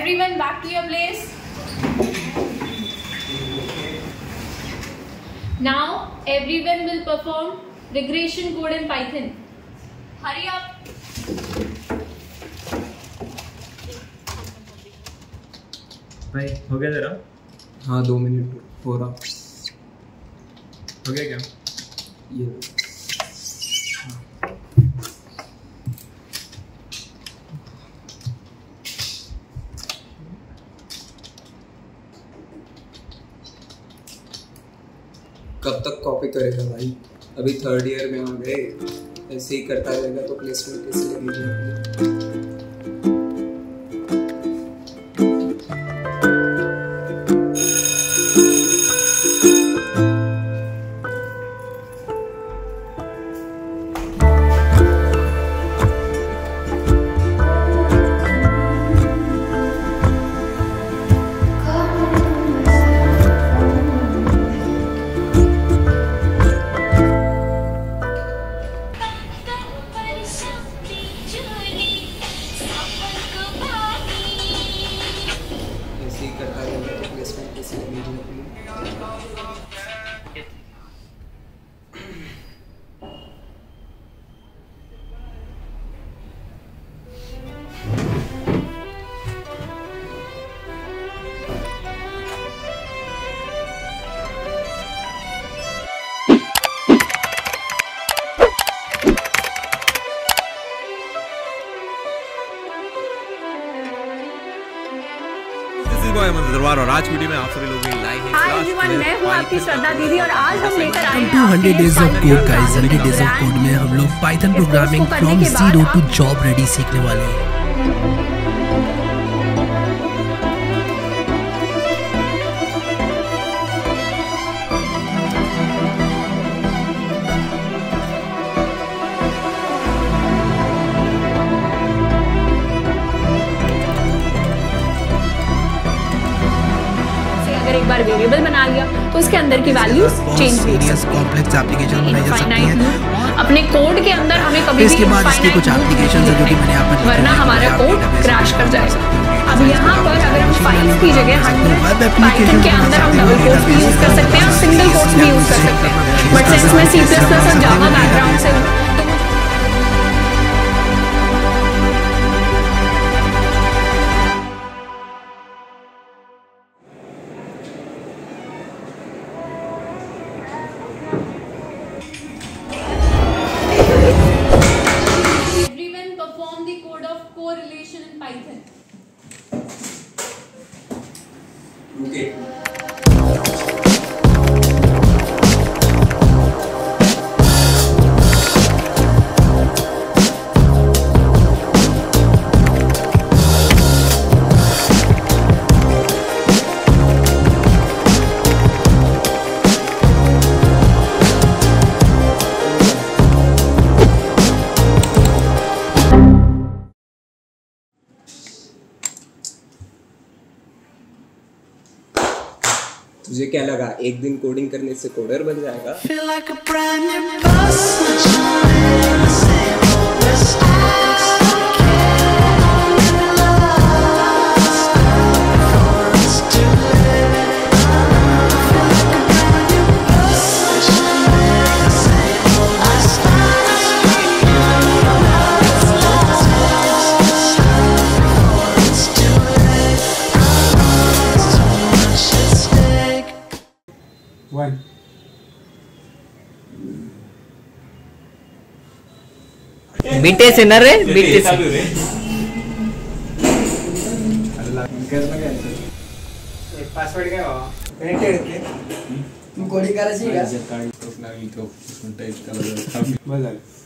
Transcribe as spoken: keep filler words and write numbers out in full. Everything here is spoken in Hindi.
Everyone back to your place. Now everyone will perform regression code in Python. Hurry up. भाई हो गया तेरा? हाँ दो मिनट हो रहा। हो गया क्या? ये कब तक कॉपी करेगा भाई? अभी थर्ड ईयर में आ गए, ऐसे ही करता रहेगा तो प्लेसमेंट कैसे लगेगी? दरबार और आज वीडियो में आप सभी लोगों के लाइव हैं। हाय एवरीवन, मैं हूं आपकी श्रद्धा दीदी और आज हम लेकर आए हैं two hundred days of code guys. Hundred days of code में हम लोग Python programming from zero to job ready सीखने वाले हैं। एक बार वेरिएबल बना लिया तो उसके अंदर की वैल्यूज चेंज हो सकती है। कॉम्प्लेक्स एप्लीकेशन बनाई जा सकती है अपने कोड के अंदर हमें कभी भी इसके बाद इसके कुछ एप्लीकेशंस हैं जो कि मैंने यहाँ पर, वरना हमारा कोड क्रैश कर जाएगा। अब यहाँ पर अगर हम फाइल्स की जगह हंड्रेड पाइथन के अंदर हम डबल कोट्स भी यूज कर सकते हैं और सिंगल कोट्स भी यूज कर सकते हैं। बट सिंस मैं सी प्लस प्लस और जावा बैकग्राउंड से हूँ, correlation in Python. Okay. तुझे क्या लगा एक दिन कोडिंग करने से कोडर बन जाएगा? One. बीटे से न रे बीटे से पासवर्ड काय बाबा कनेक्टेड के तू कोडिंग करायची का बस झालं